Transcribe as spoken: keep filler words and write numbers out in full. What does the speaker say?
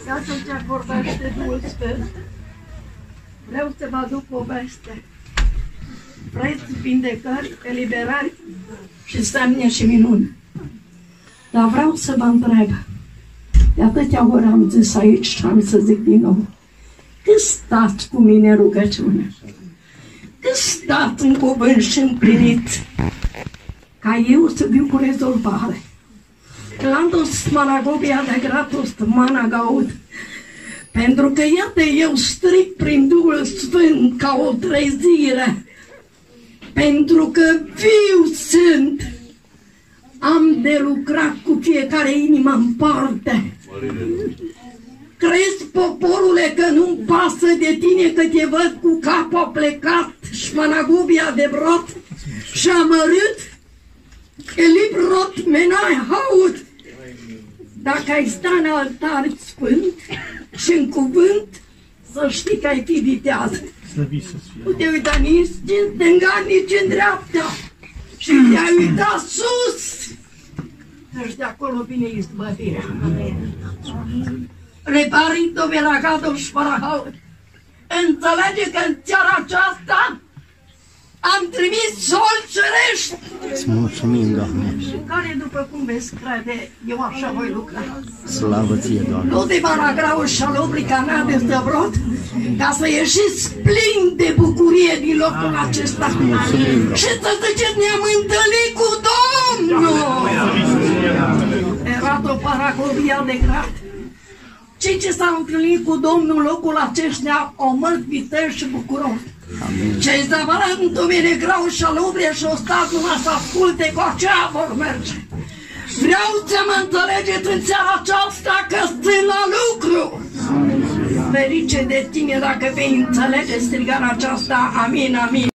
Iată ce vorbește Duhul Sfânt. Vreau să vă aduc poveste. Vreți vindecări, eliberări și semne și minuni. Dar vreau să vă întreb. De atâtea ori am zis aici și am să zic din nou. Cât stați cu mine în rugăciune? Cât stați în cuvânt și împlinit? Ca eu să viu cu rezolvare. Clandos Smaragobia de gratos mana gaud. Pentru că iată eu stric prin Duhul Sfânt ca o trezire. Pentru că viu sunt. Am de lucrat cu fiecare inimă în parte. Crezi, poporule, că nu-mi pasă de tine că te văd cu capul plecat și managubia de brot și amărât? Elibrot menai haut. Dacă ai sta în altar sfânt și în cuvânt, să știi că ai fi vitează. Nu te uita nici în stânga, nici în dreapta. Și te-ai uitat sus. Deci de acolo vine izbăvirea. Reparito veragado și parahaut. Înțelege că în seara aceasta am trimis sol cerești. Îți mulțumim, Doamne. Și care, după cum veți crede, eu așa voi lucra. Slavă ție, Doamne. Nu de varagrau și alobrica mea de stăvrot, ca să ieșiți plin de bucurie din locul acesta. Mulțumim, și să ziceți, ne-am întâlnit cu Domnul. Era o paragobia de grat. Cei ce s-au întâlnit cu Domnul în locul acesta au mărt viteri și bucuros. Cei zăvărând în tumine grau și alubrie și o stat numai să asculte, cu aceea vor merge. Vreau să mă înțelegeți în seara aceasta că sunt la lucru. Ferice de tine dacă vei înțelege strigarea aceasta. Amin, amin.